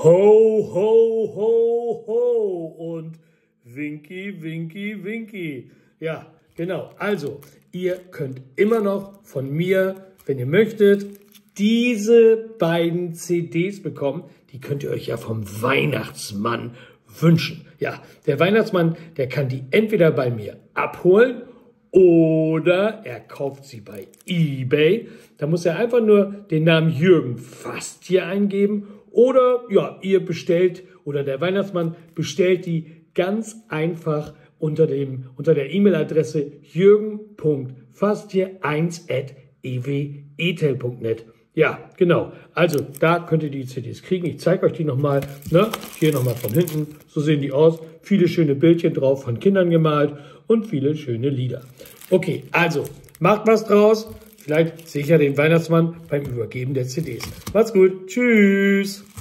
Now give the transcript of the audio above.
Ho, ho, ho, ho und Winky, Winky, Winky. Ja, genau. Also, ihr könnt immer noch von mir, wenn ihr möchtet, diese beiden CDs bekommen. Die könnt ihr euch ja vom Weihnachtsmann wünschen. Ja, der Weihnachtsmann, der kann die entweder bei mir abholen oder er kauft sie bei eBay. Da muss er einfach nur den Namen Jürgen Fast hier eingeben. Oder ja, ihr bestellt oder der Weihnachtsmann bestellt die ganz einfach unter der E-Mail-Adresse jürgen.fasttier1@ewetel.net. Ja, genau. Also da könnt ihr die CDs kriegen. Ich zeige euch die nochmal. Ne? Hier nochmal von hinten. So sehen die aus. Viele schöne Bildchen drauf von Kindern gemalt und viele schöne Lieder. Okay, also macht was draus. Vielleicht sehe ich ja den Weihnachtsmann beim Übergeben der CDs. Macht's gut. Tschüss.